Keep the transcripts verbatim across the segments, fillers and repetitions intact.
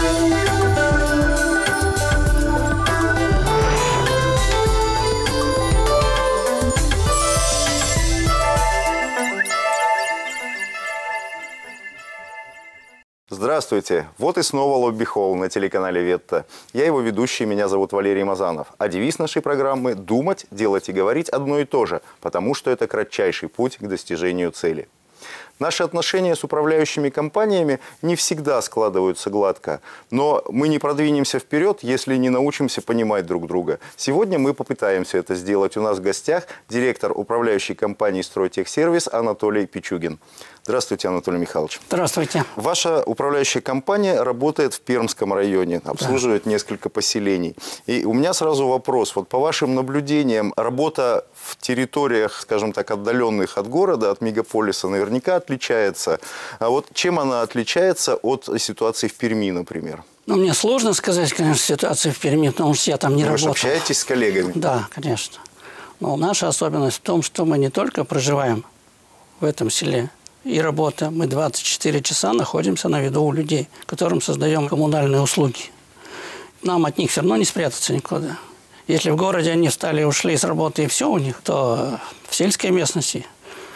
Здравствуйте! Вот и снова Лобби Холл на телеканале Ветта. Я его ведущий, меня зовут Валерий Мазанов. А девиз нашей программы – думать, делать и говорить одно и то же, потому что это кратчайший путь к достижению цели. Наши отношения с управляющими компаниями не всегда складываются гладко, но мы не продвинемся вперед, если не научимся понимать друг друга. Сегодня мы попытаемся это сделать. У нас в гостях директор управляющей компании «Стройтехсервис» Анатолий Пичугин. Здравствуйте, Анатолий Михайлович. Здравствуйте. Ваша управляющая компания работает в Пермском районе, обслуживает да. несколько поселений. И у меня сразу вопрос. Вот по вашим наблюдениям, работа в территориях, скажем так, отдаленных от города, от мегаполиса, наверняка отличается. А вот чем она отличается от ситуации в Перми, например? Ну, мне сложно сказать, конечно, ситуацию в Перми, потому что я там не Вы работал. Вы общаетесь с коллегами? Да, конечно. Но наша особенность в том, что мы не только проживаем в этом селе, и работа. Мы двадцать четыре часа находимся на виду у людей, которым создаем коммунальные услуги. Нам от них все равно не спрятаться никуда. Если в городе они встали, ушли с работы и все у них, то в сельской местности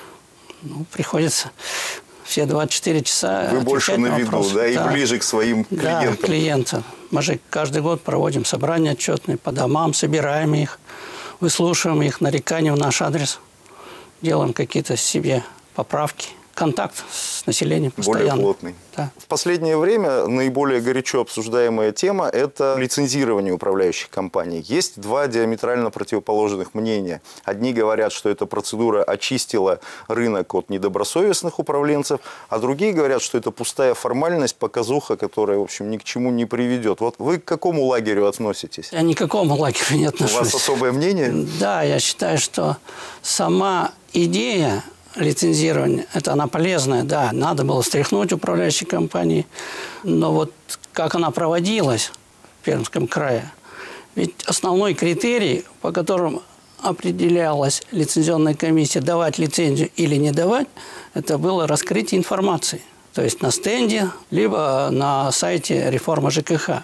ну, приходится все двадцать четыре часа Вы больше на, на виду, да, и да. ближе к своим клиентам. Да, клиентам. Мы же каждый год проводим собрания отчетные по домам, собираем их, выслушиваем их нарекания в наш адрес, делаем какие-то себе поправки. Контакт с населением постоянно. Более плотный. Да. В последнее время наиболее горячо обсуждаемая тема – это лицензирование управляющих компаний. Есть два диаметрально противоположных мнения. Одни говорят, что эта процедура очистила рынок от недобросовестных управленцев, а другие говорят, что это пустая формальность, показуха, которая, в общем, ни к чему не приведет. Вот вы к какому лагерю относитесь? Я ни к какому лагерю не отношусь. У вас особое мнение? Да, я считаю, что сама идея лицензирование, это она полезная, да, надо было стряхнуть управляющей компании, но вот как она проводилась в Пермском крае, ведь основной критерий, по которому определялась лицензионная комиссия, давать лицензию или не давать, это было раскрытие информации, то есть на стенде, либо на сайте реформы ЖКХ.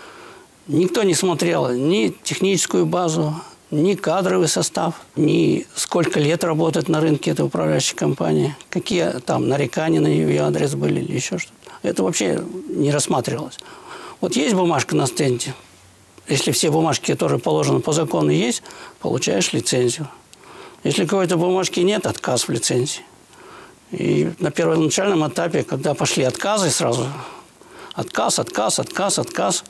Никто не смотрел ни техническую базу, ни кадровый состав, ни сколько лет работает на рынке эта управляющая компания, какие там нарекания на ее адрес были или еще что-то. Это вообще не рассматривалось. Вот есть бумажка на стенде. Если все бумажки, которые положены по закону, есть, получаешь лицензию. Если какой-то бумажки нет, отказ в лицензии. И на первоначальном этапе, когда пошли отказы сразу, отказ, отказ, отказ, отказ,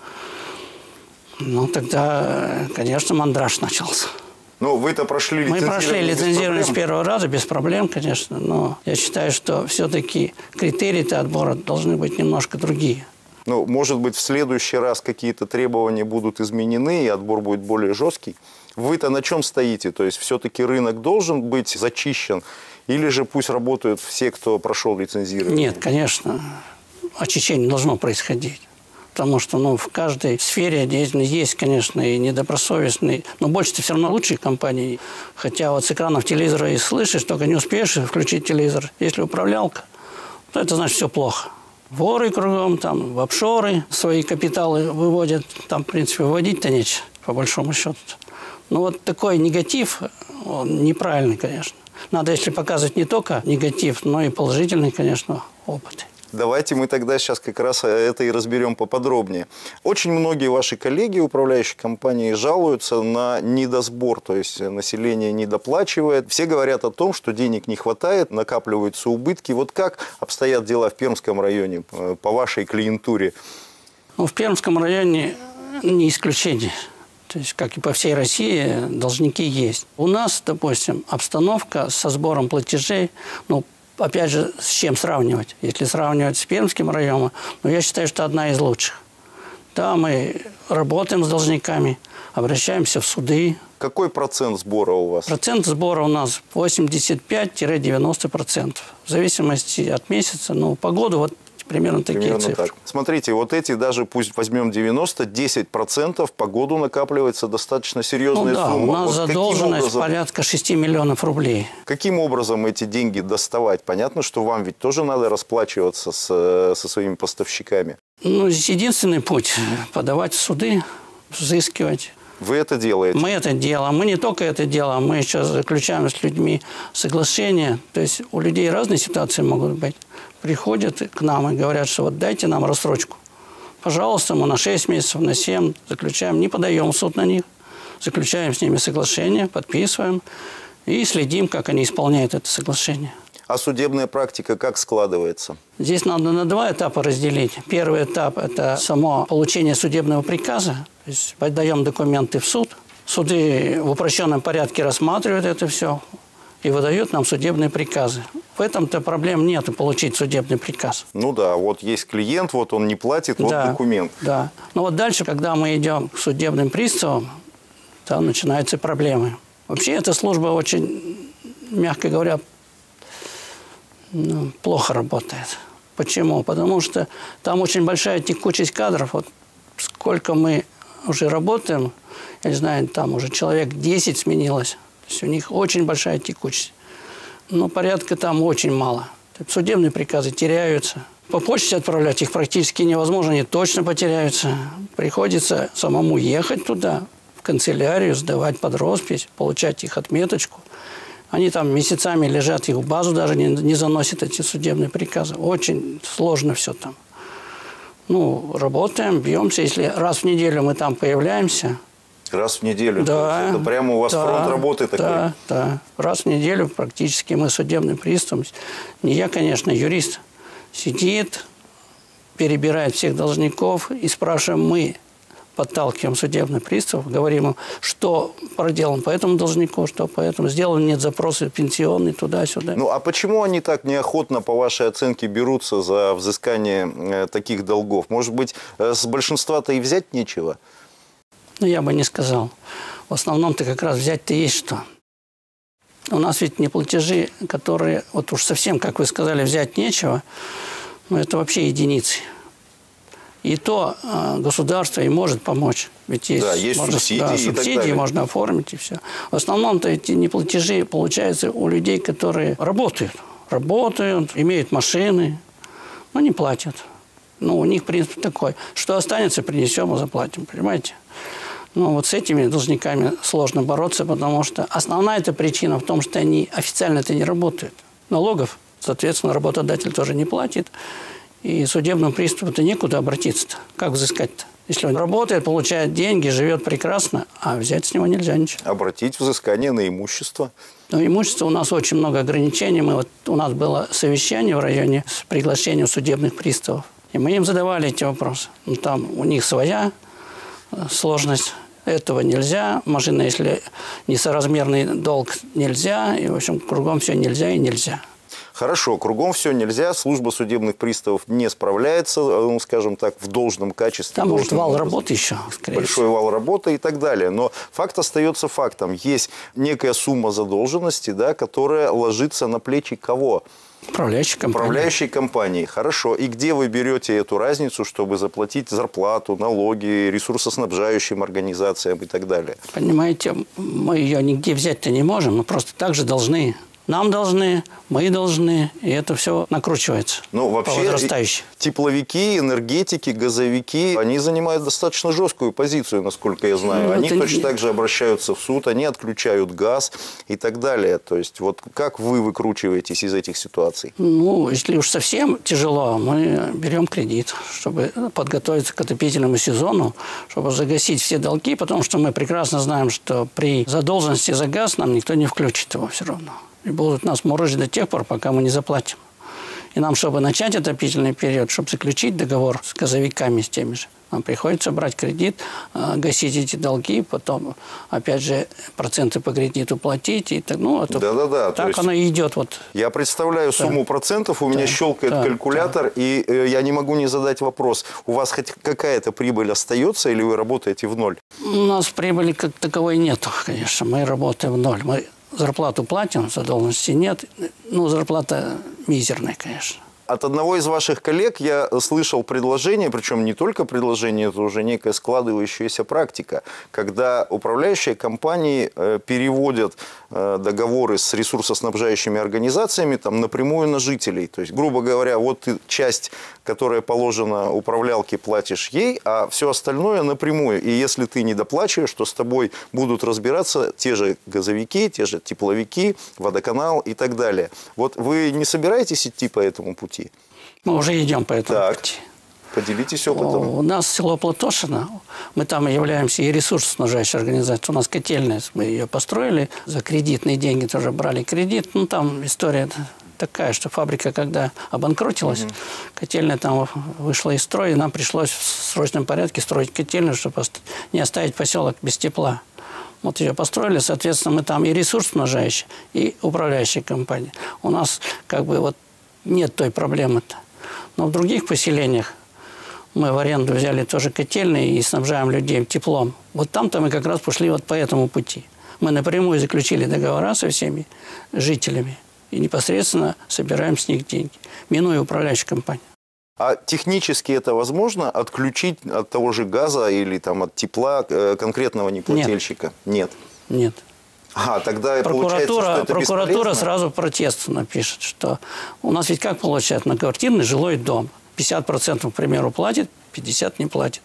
ну, тогда, конечно, мандраж начался. Ну, вы-то прошли лицензирование. Мы прошли лицензирование с первого раза, без проблем, конечно. Но я считаю, что все-таки критерии-то отбора должны быть немножко другие. Ну, может быть, в следующий раз какие-то требования будут изменены, и отбор будет более жесткий. Вы-то на чем стоите? То есть, все-таки рынок должен быть зачищен? Или же пусть работают все, кто прошел лицензирование? Нет, конечно, очищение должно происходить. Потому что ну, в каждой сфере деятельности есть, конечно, и недобросовестные, но больше-то все равно лучшие компании. Хотя вот с экранов телевизора и слышишь, только не успеешь включить телевизор. Если управлялка, то это значит все плохо. Воры кругом, там, в офшоры свои капиталы выводят. Там, в принципе, выводить-то нечего, по большому счету. Но вот такой негатив, он неправильный, конечно. Надо, если показывать не только негатив, но и положительный, конечно, опыт. Давайте мы тогда сейчас как раз это и разберем поподробнее. Очень многие ваши коллеги, управляющие компании, жалуются на недосбор, то есть население недоплачивает. Все говорят о том, что денег не хватает, накапливаются убытки. Вот как обстоят дела в Пермском районе по вашей клиентуре? Ну, в Пермском районе не исключение. То есть, как и по всей России, должники есть. У нас, допустим, обстановка со сбором платежей, ну, опять же, с чем сравнивать? Если сравнивать с Пермским районом, ну, я считаю, что одна из лучших. Да, мы работаем с должниками, обращаемся в суды. Какой процент сбора у вас? Процент сбора у нас восемьдесят пять — девяносто процентов. В зависимости от месяца, ну, по году вот примерно такие примерно цифры. Так. Смотрите, вот эти даже, пусть возьмем девяносто, десять процентов по году накапливается достаточно серьезная ну, да, сумма. У нас вот задолженность образом, порядка шести миллионов рублей. Каким образом эти деньги доставать? Понятно, что вам ведь тоже надо расплачиваться с, со своими поставщиками. Ну, здесь единственный путь – подавать в суды, взыскивать. Вы это делаете? Мы это делаем. Мы не только это делаем, мы еще заключаем с людьми соглашения. То есть у людей разные ситуации могут быть. Приходят к нам и говорят, что вот дайте нам рассрочку. Пожалуйста, мы на шесть месяцев, на семь заключаем, не подаем в суд на них. Заключаем с ними соглашение, подписываем и следим, как они исполняют это соглашение. А судебная практика как складывается? Здесь надо на два этапа разделить. Первый этап – это само получение судебного приказа. То есть подаем документы в суд. Суды в упрощенном порядке рассматривают это все и выдают нам судебные приказы. В этом-то проблем нет, получить судебный приказ. Ну да, вот есть клиент, вот он не платит, вот да, документ. Да. Но вот дальше, когда мы идем к судебным приставам, там начинаются проблемы. Вообще эта служба очень, мягко говоря, ну, плохо работает. Почему? Потому что там очень большая текучесть кадров. Вот сколько мы уже работаем, я не знаю, там уже человек десять сменилось. То есть у них очень большая текучесть. Но порядка там очень мало. Судебные приказы теряются. По почте отправлять их практически невозможно, они точно потеряются. Приходится самому ехать туда, в канцелярию, сдавать под роспись, получать их отметочку. Они там месяцами лежат, их в базу даже не, не заносят, эти судебные приказы. Очень сложно все там. Ну, работаем, бьемся. Если раз в неделю мы там появляемся. Раз в неделю? Да. Это прямо у вас да, фронт работы такой? Да, да. Раз в неделю практически мы судебным приставом. Не я, конечно, юрист. Сидит, перебирает всех должников и спрашиваем мы. Подталкиваем судебных приставов, говорим им, что проделан по этому должнику, что по этому сделан, нет запросы пенсионный туда-сюда. Ну, а почему они так неохотно, по вашей оценке, берутся за взыскание э, таких долгов? Может быть, э, с большинства-то и взять нечего? Ну, я бы не сказал. В основном-то как раз взять-то есть что. У нас ведь неплатежи, которые, вот уж совсем, как вы сказали, взять нечего, но это вообще единицы. И то э, государство и может помочь. Ведь есть, да, есть можно, субсидии, да, и субсидии так далее. можно оформить и все. В основном-то эти неплатежи получаются у людей, которые работают. Работают, имеют машины, но не платят. Ну, у них принцип такой. Что останется, принесем и заплатим. Понимаете? Ну, вот с этими должниками сложно бороться, потому что основная эта причина в том, что они официально-то не работают. Налогов, соответственно, работодатель тоже не платит. И судебному приставу-то некуда обратиться-то. Как взыскать-то? Если он работает, получает деньги, живет прекрасно, а взять с него нельзя ничего. Обратить взыскание на имущество. Но имущество у нас очень много ограничений. Мы вот, у нас было совещание в районе с приглашением судебных приставов. И мы им задавали эти вопросы. Ну, там у них своя сложность. Этого нельзя. Машина, если несоразмерный долг, нельзя. И, в общем, кругом все нельзя и нельзя. Хорошо, кругом все нельзя, служба судебных приставов не справляется, ну, скажем так, в должном качестве. Там может вал образом. работы еще, скорее Большой всего. вал работы и так далее. Но факт остается фактом. Есть некая сумма задолженности, да, которая ложится на плечи кого? Управляющей компании. Управляющей компании. Хорошо. И где вы берете эту разницу, чтобы заплатить зарплату, налоги, ресурсоснабжающим организациям и так далее? Понимаете, мы ее нигде взять-то не можем, но просто так же должны. Нам должны, мы должны, и это все накручивается. Ну, вообще, тепловики, энергетики, газовики, они занимают достаточно жесткую позицию, насколько я знаю. Ну, они точно не... так же обращаются в суд, они отключают газ и так далее. То есть, вот как вы выкручиваетесь из этих ситуаций? Ну, если уж совсем тяжело, мы берем кредит, чтобы подготовиться к отопительному сезону, чтобы загасить все долги, потому что мы прекрасно знаем, что при задолженности за газ нам никто не включит его все равно. И будут нас морозить до тех пор, пока мы не заплатим. И нам, чтобы начать отопительный период, чтобы заключить договор с газовиками, с теми же, нам приходится брать кредит, гасить эти долги, потом, опять же, проценты по кредиту платить. И так, ну, это, да-да-да. так оно и идет. Вот. Я представляю сумму да. процентов, у да. меня щелкает да. калькулятор, да. и э, я не могу не задать вопрос. У вас хоть какая-то прибыль остается, или вы работаете в ноль? У нас прибыли как таковой нету, конечно. Мы работаем в ноль. Мы зарплату платим, задолженности нет. Ну, зарплата мизерная, конечно. От одного из ваших коллег я слышал предложение, причем не только предложение, это уже некая складывающаяся практика, когда управляющие компании переводят договоры с ресурсоснабжающими организациями там, напрямую на жителей. То есть, грубо говоря, вот ты часть, которая положена управлялке, платишь ей, а все остальное напрямую. И если ты не доплачиваешь, то с тобой будут разбираться те же газовики, те же тепловики, водоканал и так далее. Вот вы не собираетесь идти по этому пути? Мы уже идем по этому так, пути. Поделитесь опытом. У нас село Платошино, мы там являемся и ресурсоснабжающей организацией. У нас котельная, мы ее построили, за кредитные деньги тоже брали кредит. Ну, там история такая, что фабрика, когда обанкротилась, угу. котельная там вышла из строя, и нам пришлось в срочном порядке строить котельную, чтобы не оставить поселок без тепла. Вот ее построили, соответственно, мы там и ресурсоснабжающая, и управляющая компания. У нас как бы вот нет той проблемы-то. Но в других поселениях мы в аренду взяли тоже котельные и снабжаем людей теплом. Вот там-то мы как раз пошли вот по этому пути. Мы напрямую заключили договора со всеми жителями и непосредственно собираем с них деньги, минуя управляющую компанию. А технически это возможно отключить от того же газа или там, от тепла конкретного неплательщика? Нет. Нет. А, тогда прокуратура, получается, что это прокуратура сразу протест напишет, что у нас ведь как получается, многоквартирный жилой дом. пятьдесят процентов, к примеру, платит, пятьдесят процентов не платит.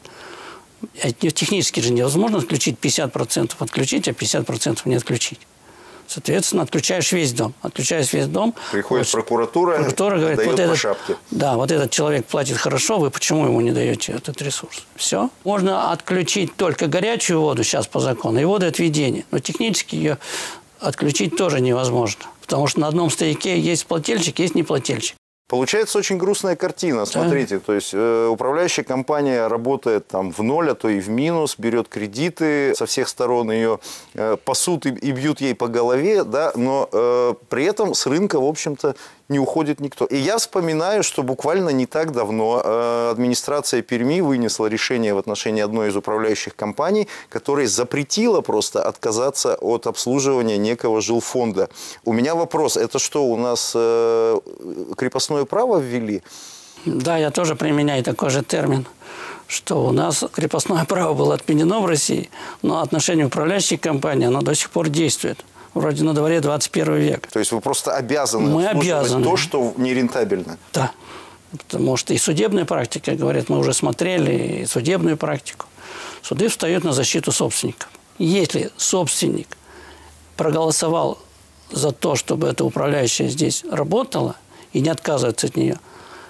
Технически же невозможно отключить пятьдесят процентов, отключить, а пятьдесят процентов не отключить. Соответственно, отключаешь весь дом. Отключаешь весь дом. Приходит вот, прокуратура, прокуратура говорит, дает вот по этот, шапке. Да, вот этот человек платит хорошо, вы почему ему не даете этот ресурс? Все. Можно отключить только горячую воду сейчас по закону и водоотведение. Но технически ее отключить тоже невозможно. Потому что на одном стояке есть плательщик, есть неплательщик. Получается очень грустная картина. Смотрите, да. То есть э, управляющая компания работает там в ноль, а то и в минус, берет кредиты, со всех сторон ее э, пасут и, и бьют ей по голове, да, но э, при этом с рынка, в общем-то, не уходит никто. И я вспоминаю, что буквально не так давно э, администрация Перми вынесла решение в отношении одной из управляющих компаний, которая запретила просто отказаться от обслуживания некого жилфонда. У меня вопрос, это что, у нас э, крепостное право ввели? Да, я тоже применяю такой же термин, что у нас крепостное право было отменено в России, но отношение управляющей компании, оно до сих пор действует. Вроде на дворе двадцать первый век. То есть вы просто обязаны мы обязаны. то, что нерентабельно? Да. Потому что и судебная практика, говорят, мы уже смотрели и судебную практику. Суды встают на защиту собственников. Если собственник проголосовал за то, чтобы эта управляющая здесь работала и не отказывается от нее,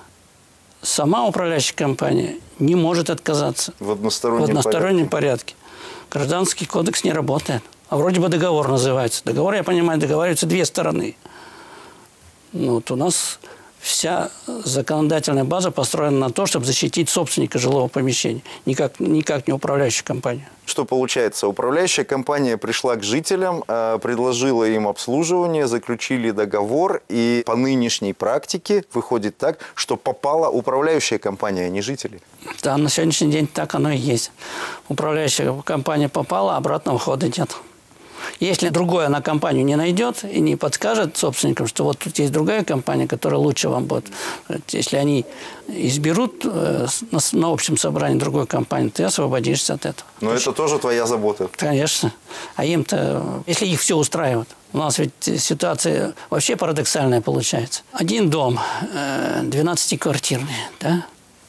сама управляющая компания не может отказаться. В одностороннем, в одностороннем порядке. порядке. Гражданский кодекс не работает. А вроде бы договор называется. Договор, я понимаю, договариваются две стороны. Ну, вот у нас вся законодательная база построена на то, чтобы защитить собственника жилого помещения. Никак, никак не управляющую компанию. Что получается? Управляющая компания пришла к жителям, предложила им обслуживание, заключили договор. И по нынешней практике выходит так, что попала управляющая компания, а не жители. Да, на сегодняшний день так оно и есть. Управляющая компания попала, обратного хода нет. Если другой она компанию не найдет и не подскажет собственникам, что вот тут есть другая компания, которая лучше вам будет. Если они изберут на общем собрании другую компанию, ты освободишься от этого. Но это тоже твоя забота. Конечно. А им-то, если их все устраивает. У нас ведь ситуация вообще парадоксальная получается. Один дом, двенадцатиквартирный, да?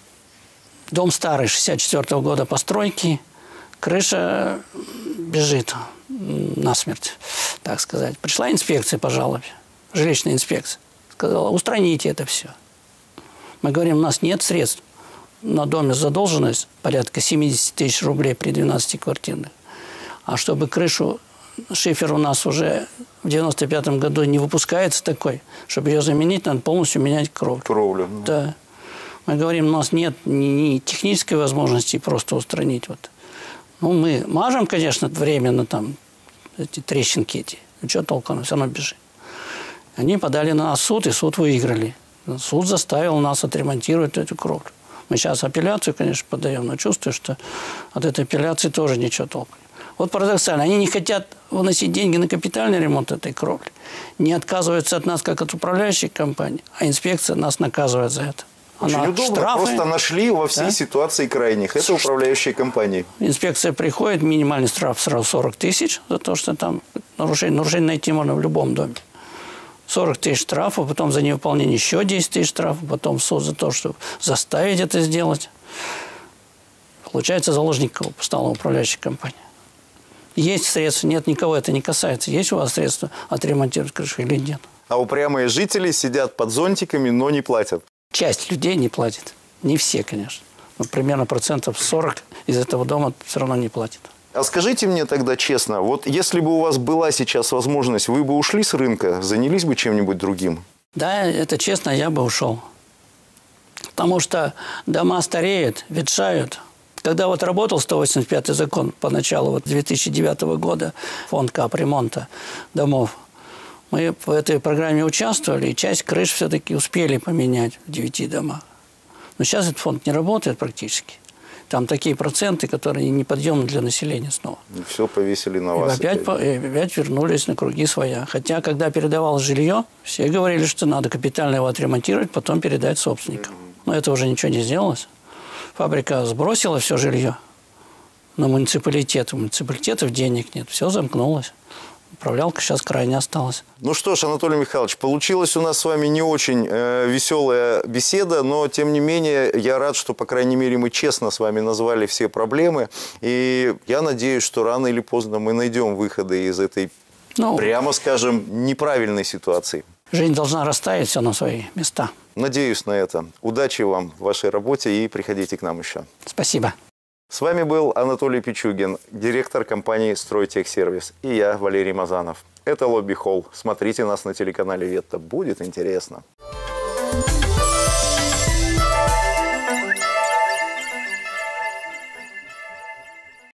Дом старый, шестьдесят четвёртого года постройки, крыша бежит насмерть, так сказать. Пришла инспекция по жалобе, жилищная инспекция. Сказала, устраните это все. Мы говорим, у нас нет средств. На доме задолженность порядка семьдесят тысяч рублей при двенадцатиквартирных. А чтобы крышу, шифер у нас уже в девяносто пятом году не выпускается такой, чтобы ее заменить, надо полностью менять кровлю. Кровлю. Да. Мы говорим, у нас нет ни технической возможности просто устранить. Вот. Ну, мы мажем, конечно, временно там эти трещинки эти. Ну, что толку, оно все равно бежит. Они подали на нас в суд, и суд выиграли. Суд заставил нас отремонтировать эту кровлю. Мы сейчас апелляцию, конечно, подаем, но чувствую, что от этой апелляции тоже ничего толку. Вот парадоксально. Они не хотят выносить деньги на капитальный ремонт этой кровли. Не отказываются от нас, как от управляющей компании. А инспекция нас наказывает за это. Очень Она удобно. штрафы, Просто нашли во всей да? ситуации крайних. Это управляющие компании. Инспекция приходит, минимальный штраф сразу сорок тысяч за то, что там нарушение. Нарушение найти можно в любом доме. сорок тысяч штрафов, потом за невыполнение еще десять тысяч штрафов, потом суд за то, чтобы заставить это сделать. Получается, заложник стала управляющая компания. Есть средства, нет, никого это не касается. Есть у вас средства отремонтировать крышу или нет? А упрямые жители сидят под зонтиками, но не платят. Часть людей не платит. Не все, конечно. Но примерно процентов сорок из этого дома все равно не платят. А скажите мне тогда честно, вот если бы у вас была сейчас возможность, вы бы ушли с рынка, занялись бы чем-нибудь другим? Да, это честно, я бы ушел. Потому что дома стареют, ветшают. Когда вот работал сто восемьдесят пятый закон по началу вот две тысячи девятого года, фонд капремонта домов, мы в этой программе участвовали, и часть крыш все-таки успели поменять в девяти домах. Но сейчас этот фонд не работает практически. Там такие проценты, которые неподъемны для населения снова. И все повесили на И вас. опять, по, и опять вернулись на круги своя. Хотя, когда передавалось жилье, все говорили, что надо капитально его отремонтировать, потом передать собственникам. Но это уже ничего не сделалось. Фабрика сбросила все жилье на муниципалитет. У муниципалитетов денег нет. Все замкнулось. Управлялка сейчас крайне осталась. Ну что ж, Анатолий Михайлович, получилась у нас с вами не очень э, веселая беседа, но тем не менее я рад, что, по крайней мере, мы честно с вами назвали все проблемы. И я надеюсь, что рано или поздно мы найдем выходы из этой, ну, прямо скажем, неправильной ситуации. Жизнь должна расставить все на свои места. Надеюсь на это. Удачи вам в вашей работе и приходите к нам еще. Спасибо. С вами был Анатолий Пичугин, директор компании «Стройтехсервис», и я, Валерий Мазанов. Это «Лобби Холл». Смотрите нас на телеканале «Ветта». Будет интересно.